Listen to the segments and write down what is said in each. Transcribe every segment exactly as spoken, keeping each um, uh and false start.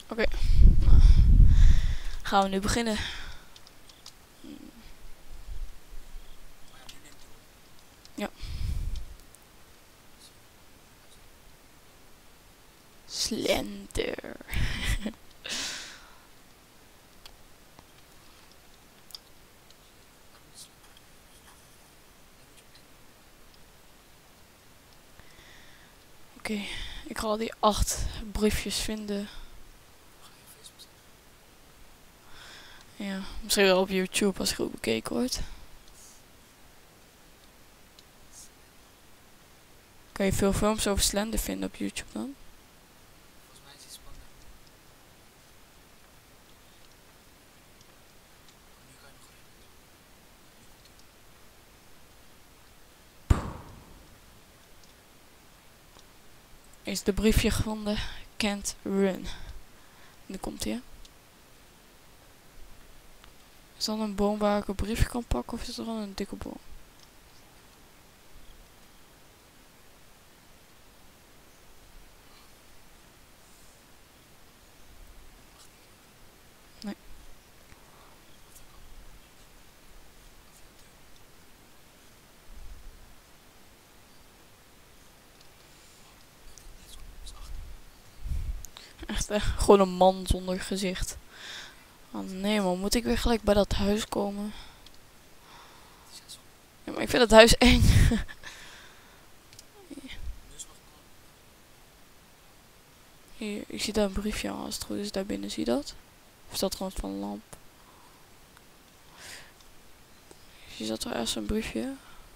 Oké. Okay. Nou, gaan we nu beginnen. Ja. Slender. Oké, okay, ik ga al die acht briefjes vinden. Ja, misschien wel op YouTube als het goed bekeken wordt. Kan je veel films over Slender vinden op YouTube dan? Volgens mij is het spannend. Nu kan je nog rennen. Is de briefje gevonden? Can't run. Nu komt hij. Is dat een boom waar ik een briefje kan pakken of is er dan een dikke boom? Nee. Echt hè? Gewoon een man zonder gezicht. Oh nee man, moet ik weer gelijk bij dat huis komen? Ja, maar ik vind het huis eng. Hier, ik zie daar een briefje aan als het goed is daar binnen, zie je dat? Of is dat gewoon van een lamp? Is dat er ergens een briefje?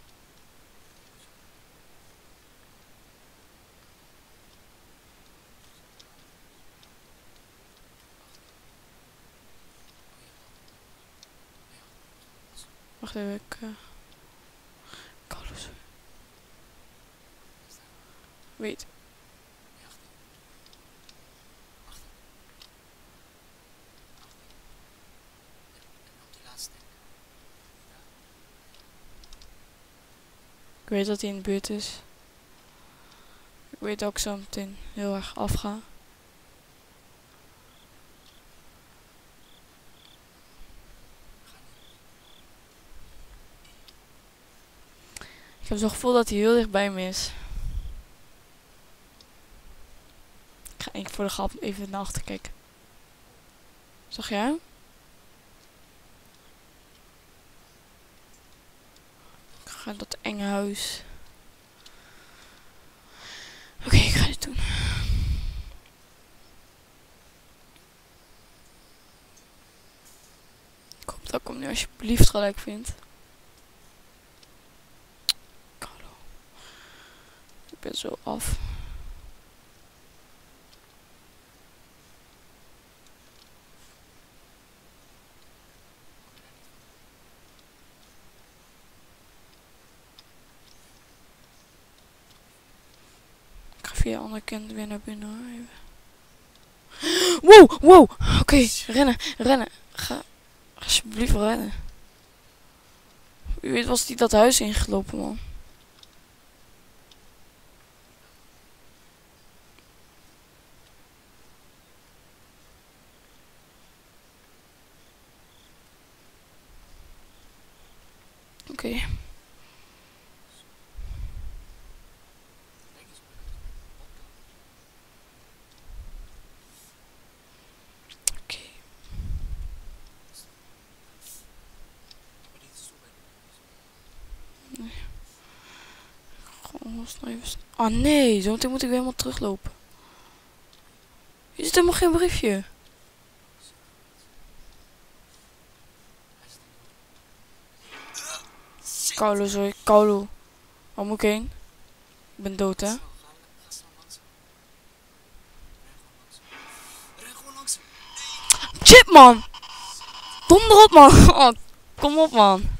Wacht even, ik... Uh... Kouders. Weet. Ik weet dat hij in de buurt is. Ik weet dat ik zo meteen heel erg afga. Ik heb zo'n gevoel dat hij heel dicht bij me is. Ik ga één voor de grap even naar achter kijken. Zag jij hem? Ik ga naar dat enge huis. Oké, okay, ik ga dit doen. Ik hoop dat ik hem nu alsjeblieft gelijk vind. Hallo. Ik ben zo af. Via de andere kant weer naar binnen hoor. Even. Wow, wow. Oké, okay, rennen, rennen. Ga alsjeblieft rennen. Wie weet was die dat huis ingelopen man. Oké. Okay. Oh nee, zo meteen moet ik weer helemaal teruglopen. Is het helemaal geen briefje? Kaulo, sorry, Kaulo. Waar moet ik heen? Ik ben dood hè? Shit man! Donder op man! Oh, kom op man!